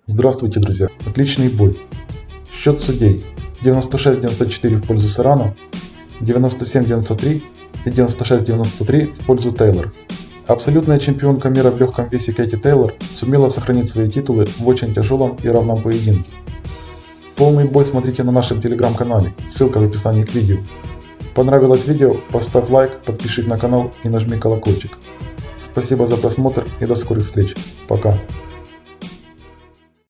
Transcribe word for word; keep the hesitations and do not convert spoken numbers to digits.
Здравствуйте, друзья! Отличный бой. Счет судей: девяносто шесть девяносто четыре в пользу Серрано, девяносто семь девяносто три и девяносто шесть девяносто три в пользу Тейлор. Абсолютная чемпионка мира в легком весе Кэти Тейлор сумела сохранить свои титулы в очень тяжелом и равном поединке. Полный бой смотрите на нашем телеграм-канале, ссылка в описании к видео. Понравилось видео? Поставь лайк, подпишись на канал и нажми колокольчик. Спасибо за просмотр и до скорых встреч. Пока.